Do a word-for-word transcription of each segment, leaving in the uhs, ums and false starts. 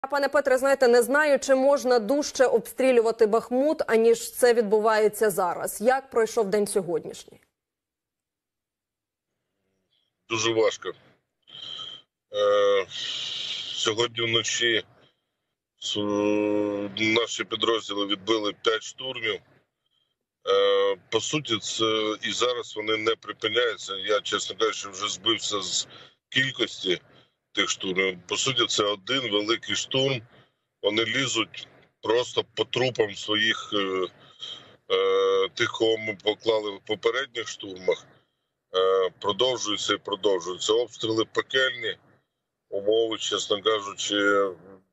Пане Петре, знаєте, не знаю, чи можна дужче обстрілювати Бахмут, аніж це відбувається зараз. Як пройшов день сьогоднішній? Дуже важко. Е, сьогодні вночі наші підрозділи відбили п'ять штурмів. Е, по суті, це і зараз вони не припиняються. Я, чесно кажучи, вже збився з кількості тих штурмів. По суті, це один великий штурм. Вони лізуть просто по трупам своїх е, е, тих, кого ми поклали в попередніх штурмах. Е, продовжуються і продовжуються. Обстріли пекельні, умови, чесно кажучи,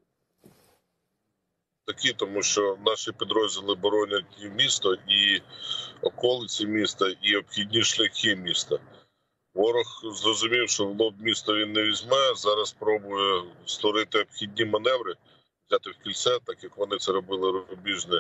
такі, тому що наші підрозділи боронять і місто, і околиці міста, і обхідні шляхи міста. Ворог зрозумів, що в лоб місто він не візьме, зараз пробує створити обхідні маневри, взяти в кільце, так як вони це робили Рубіжне,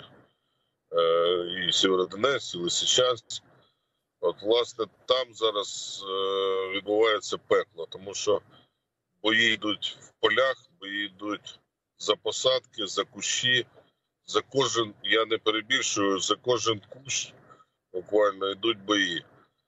і Сєвєродонецьк, і Лисичанськ. От, власне, там зараз е, відбувається пекло, тому що бої йдуть в полях, бої йдуть за посадки, за кущі, за кожен, я не перебільшую, за кожен кущ буквально йдуть бої.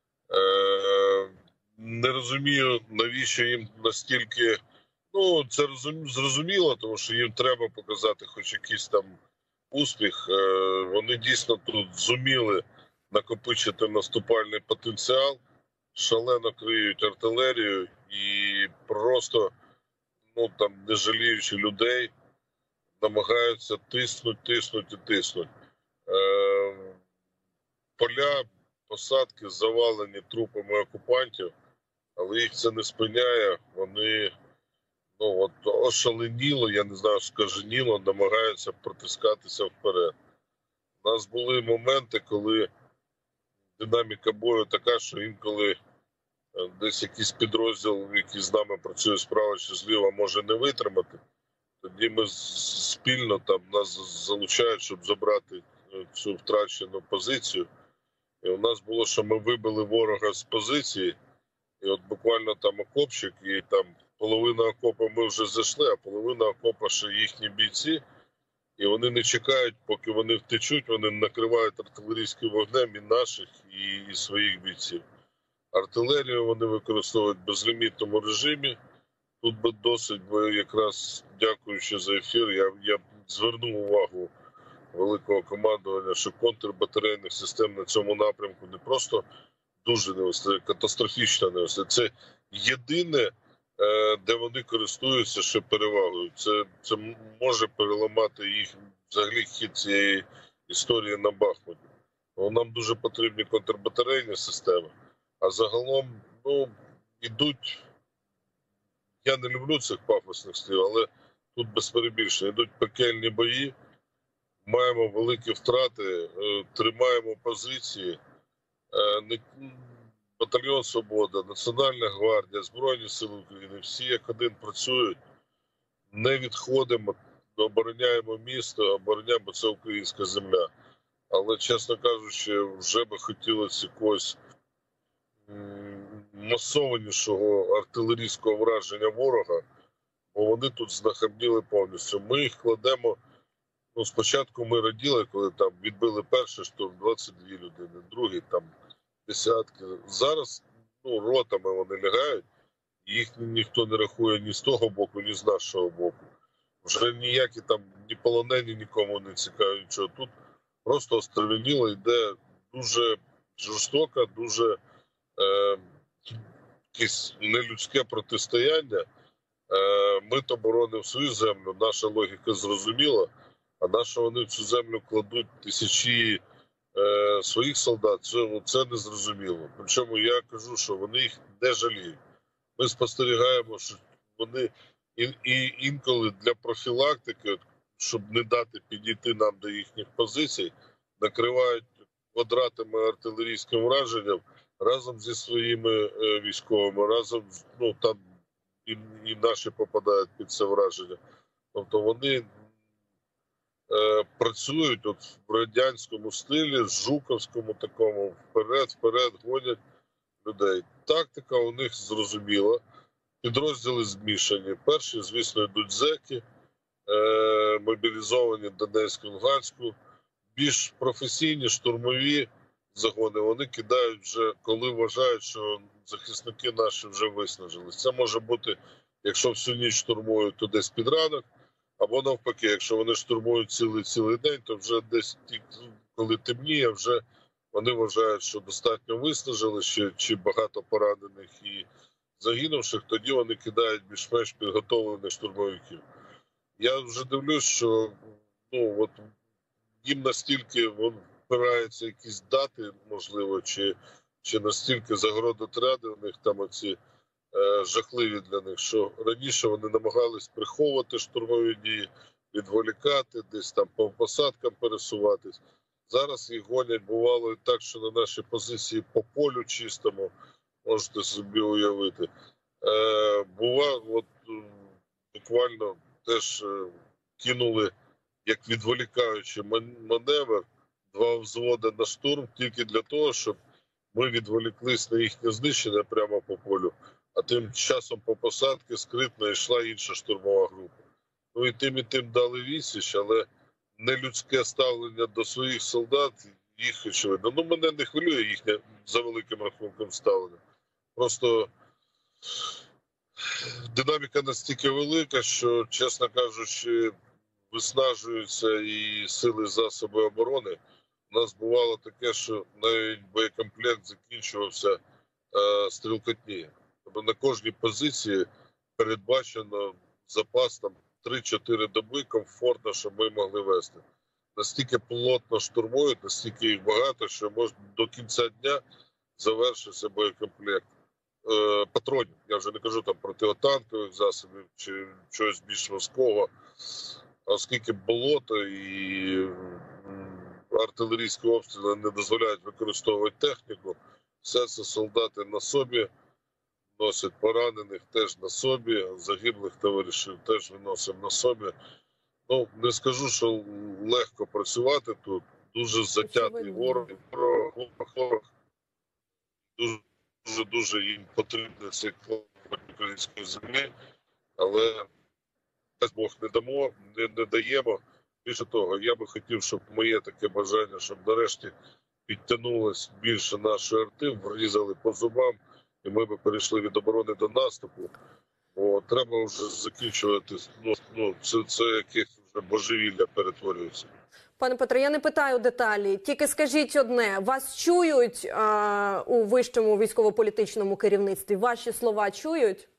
Е, не розумію, навіщо їм настільки, ну, це зрозуміло, тому що їм треба показати хоч якийсь там успіх. Е, вони дійсно тут зуміли накопичити наступальний потенціал, шалено криють артилерію і просто, ну там, не жаліючи людей, намагаються тиснуть, тиснуть і тиснуть. Е, поля, посадки завалені трупами окупантів, але їх це не спиняє. Вони, ну от, ошаленіло, я не знаю, скаженіло, намагаються протискатися вперед. У нас були моменти, коли динаміка бою така, що інколи десь якийсь підрозділ, який з нами працює справа чи зліва, може не витримати. Тоді ми спільно там нас залучають, щоб забрати цю втрачену позицію. І у нас було, що ми вибили ворога з позиції, і от буквально там окопчик, і там половина окопа ми вже зайшли, а половина окопа ще їхні бійці. І вони не чекають, поки вони втечуть, вони накривають артилерійським вогнем і наших, і, і своїх бійців. Артилерію вони використовують в безлімітному режимі. Тут би досить, бо якраз дякуючи за ефір, я, я звернув увагу великого командування, що контрбатарейних систем на цьому напрямку не просто дуже не вистачає, катастрофічно не вистачає. Це єдине, де вони користуються ще перевагою. Це, це може переламати їх взагалі хід цієї історії на Бахмуті. Бо нам дуже потрібні контрбатарейні системи. А загалом, ну, ідуть, я не люблю цих пафосних слів, але тут без перебільшення, йдуть пекельні бої, маємо великі втрати, тримаємо позиції. Батальйон «Свобода», Національна гвардія, Збройні Сили України, всі як один працюють, не відходимо, обороняємо місто, обороняємо, бо це українська земля. Але, чесно кажучи, вже би хотілося якогось масованішого артилерійського враження ворога, бо вони тут знахабніли повністю. Ми їх кладемо, ну, спочатку ми раділи, коли там відбили перший штурм, двадцять дві людини, другий там десятки. Зараз, ну, ротами вони лягають, їх ніхто не рахує ні з того боку, ні з нашого боку. Вже ніякі там, ні полонені нікому не цікаві нічого. Тут просто остервеніло йде дуже жорстока, дуже е, якесь нелюдське протистояння. Е, ми то боронимо свою землю, наша логіка зрозуміла, а наша вони в цю землю кладуть тисячі е, своїх солдат, це, це не зрозуміло. Причому я кажу, що вони їх не жаліють. Ми спостерігаємо, що вони і, і інколи для профілактики, щоб не дати підійти нам до їхніх позицій, накривають квадратами артилерійським враженням разом зі своїми е, військовими, разом, ну, там і, і наші попадають під це враження. Тобто вони е, працюють от в радянському стилі, жуковському такому, вперед-вперед гонять людей. Тактика у них зрозуміла, підрозділи змішані. Перші, звісно, йдуть зеки, е, мобілізовані Донецьку, Луганську, більш професійні штурмові загони, вони кидають вже, коли вважають, що захисники наші вже виснажились. Це може бути, якщо всю ніч штурмують, то десь під ранок, або навпаки, якщо вони штурмують цілий цілий день, то вже десь, коли темніє, вже вони вважають, що достатньо виснажились, чи, чи багато поранених і загинувших, тоді вони кидають більш-менш підготовлених штурмовиків. Я вже дивлюсь, що ну, от, їм настільки впираються якісь дати, можливо, чи, чи настільки загородотряди у них там оці е, жахливі для них, що раніше вони намагались приховувати штурмові дії, відволікати, десь там по посадкам пересуватись. Зараз їх гонять, бувало і так, що на наші позиції по полю чистому, можете собі уявити. Е, бува, от буквально теж е, кинули, як відволікаючи маневр, два взводи на штурм тільки для того, щоб ми відволіклись на їхнє знищення прямо по полю, а тим часом по посадці скритно йшла інша штурмова група. Ну і тим і тим дали відсіч, але нелюдське ставлення до своїх солдат, їх очевидно. Ну, мене не хвилює їхнє за великим рахунком ставлення. Просто динаміка настільки велика, що, чесно кажучи, виснажуються і сили, засоби оборони. У нас бувало таке, що навіть боєкомплект закінчувався е, стрілкотні. Тобто на кожній позиції передбачено запас там три-чотири доби комфортно, щоб ми могли вести. Настільки плотно штурмують, настільки їх багато, що може до кінця дня завершиться боєкомплект е, патронів. Я вже не кажу там протитанкових засобів чи чогось більш важкого. Оскільки болото і артилерійські обстріли не дозволяють використовувати техніку, все це солдати на собі носять, поранених теж на собі, загиблих товаришів теж виносимо на собі. Ну, не скажу, що легко працювати тут, дуже затятий ворог, ворог, ворог дуже, дуже їм потрібний цей клопот української землі, але Бог не дамо, не, не даємо. Більше того, я би хотів, щоб моє таке бажання, щоб нарешті підтягнулось більше нашої арти, врізали по зубам, і ми б перейшли від оборони до наступу. Бо треба вже закінчувати, ну, ну це, це якесь вже божевілля перетворюється. Пане Петре, я не питаю деталі, тільки скажіть одне, вас чують а, у вищому військово-політичному керівництві? Ваші слова чують?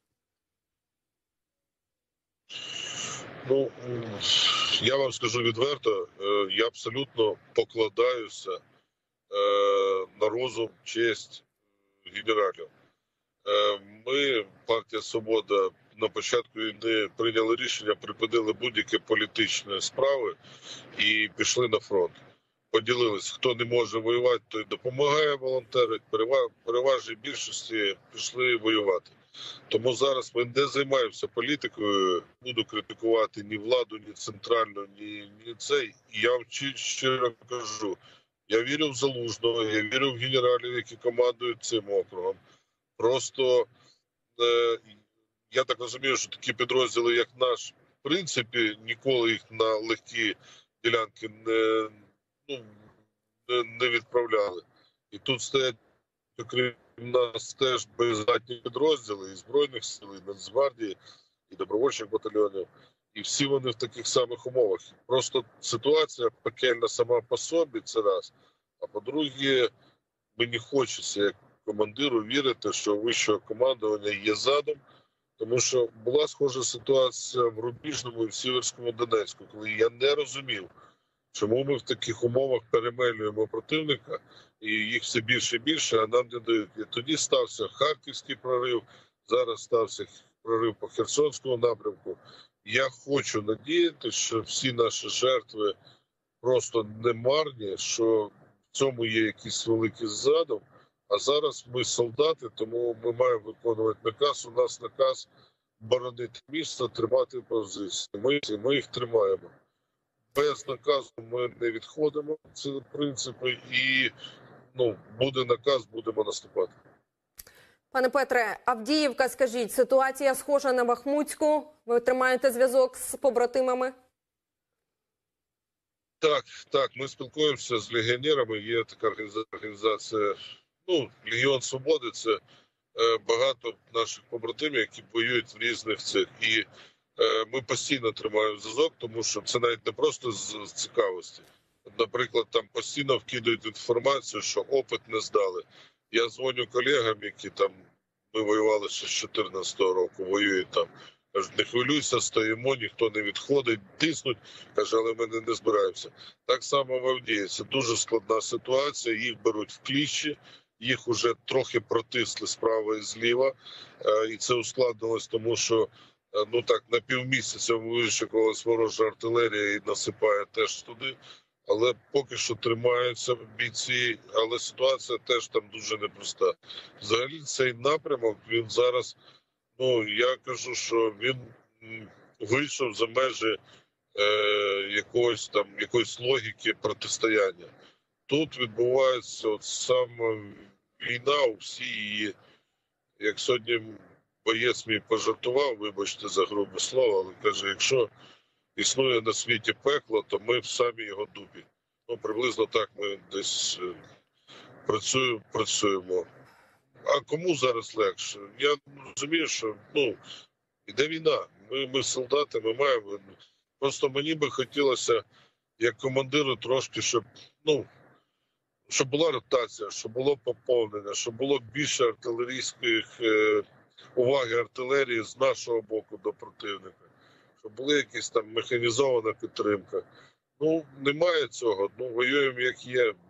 Ну, я вам скажу відверто, я абсолютно покладаюся на розум, честь генералів. Ми, партія «Свобода», на початку війни прийняли рішення, припинили будь-які політичні справи і пішли на фронт. Поділились, хто не може воювати, той допомагає волонтерити, переважній більшості пішли воювати. Тому зараз ми не займаємося політикою, буду критикувати ні владу, ні центральну, ні, ні цей. І я вам щиро кажу, я вірю в Залужного, я вірю в генералів, які командують цим округом. Просто е, я так розумію, що такі підрозділи, як наш, в принципі, ніколи їх на легкі ділянки не, ну, не, не відправляли. І тут стоять, окрім нас, теж боєздатні підрозділи і Збройних сил, і Нацгвардії, і добровольчих батальйонів. І всі вони в таких самих умовах. Просто ситуація пекельна сама по собі, це раз. А по-друге, мені хочеться, як командиру, вірити, що у вищого командування є задум, тому що була схожа ситуація в Рубіжному і в Сіверському Донецьку, коли я не розумів, чому ми в таких умовах перемелюємо противника, і їх все більше і більше, а нам не дають. І тоді стався Харківський прорив, зараз стався прорив по Херсонському напрямку. Я хочу надіяти, що всі наші жертви просто не марні, що в цьому є якийсь великий задум. А зараз ми солдати, тому ми маємо виконувати наказ. У нас наказ боронити місто, тримати позиції. Ми, ми їх тримаємо. Без наказу ми не відходимо, це принципи, і ну, буде наказ, будемо наступати. Пане Петре, Авдіївка, скажіть, ситуація схожа на Бахмутську? Ви тримаєте зв'язок з побратимами? Так, так, ми спілкуємося з легіонерами. Є така організація, ну, Легіон Свободи. Це е, багато наших побратимів, які воюють в різних цих. І е, ми постійно тримаємо зв'язок, тому що це навіть не просто з, з цікавості. Наприклад, там постійно вкидають інформацію, що опит не здали. Я дзвоню колегам, які там, ми воювали ще з чотирнадцятого року, воюють там. Кажуть, не хвилюйся, стоїмо, ніхто не відходить, тиснуть. Каже, але ми не, не збираємося. Так само в Авдіївці. Це дуже складна ситуація, їх беруть в кліщі, їх уже трохи протисли справа і зліва. І це ускладнилось, тому що, ну так, на півмісяця вишикувалась ворожа артилерія і насипає теж туди. Але поки що тримаються бійці, але ситуація теж там дуже непроста. Взагалі цей напрямок, він зараз, ну, я кажу, що він вийшов за межі е, якоїсь там, якоїсь логіки протистояння. Тут відбувається от саме війна, у всі її, як сьогодні боєць мій пожартував, вибачте за грубе слово, але каже, якщо існує на світі пекло, то ми в самій його дупі. Ну, приблизно так ми десь працюємо, працюємо. А кому зараз легше? Я розумію, що, ну, іде війна. Ми, ми солдати, ми маємо. Просто мені би хотілося, як командиру, трошки, щоб, ну, щоб була ротація, щоб було поповнення, щоб було більше артилерійської е, уваги артилерії з нашого боку до противника. Щоб була якась там механізована підтримка. Ну, немає цього. Ну, воюємо як є.